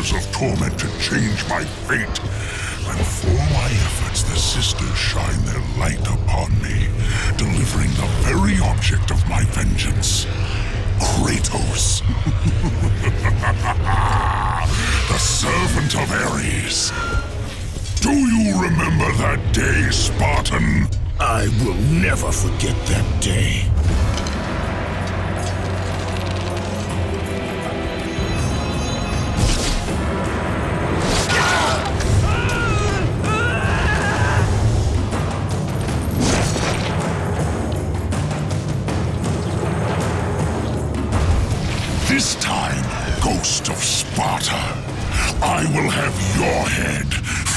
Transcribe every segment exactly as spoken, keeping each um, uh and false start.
years of torment to change my fate. And for my efforts, the sisters shine their light upon me, delivering the very object of my vengeance, Kratos. The servant of Ares. Do you remember that day, Spartan? I will never forget that day. This time, Ghost of Sparta, I will have your head.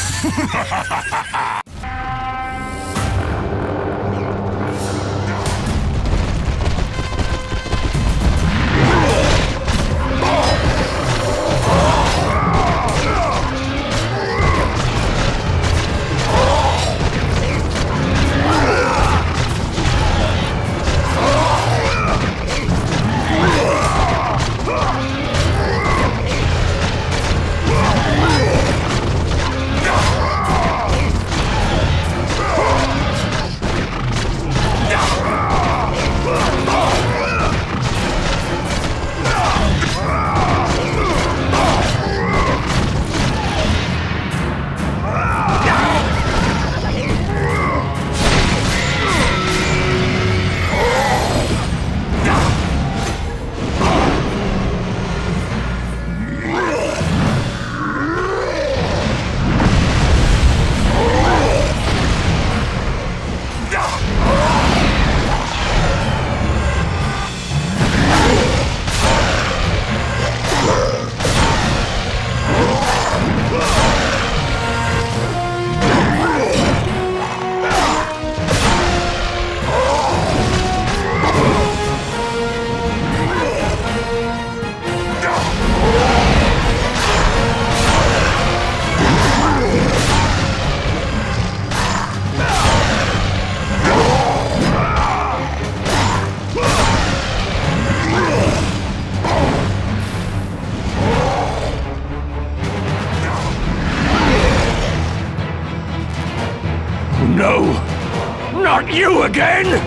No! Not you again!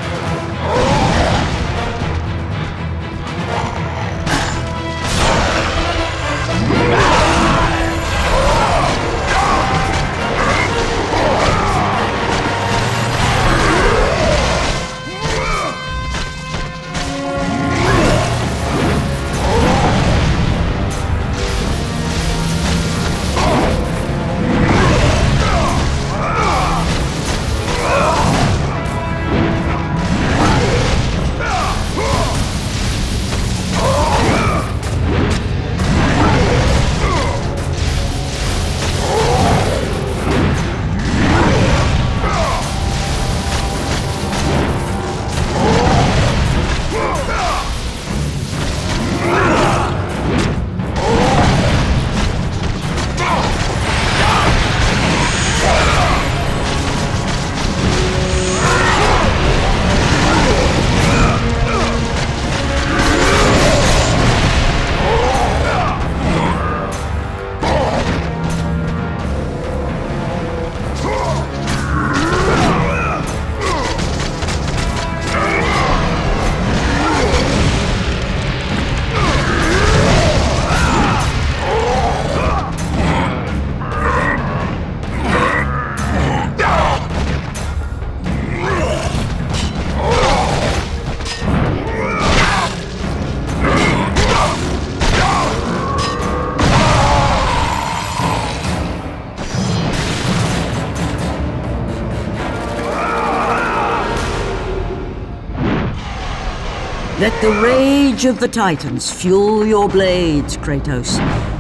Let the rage of the Titans fuel your blades, Kratos.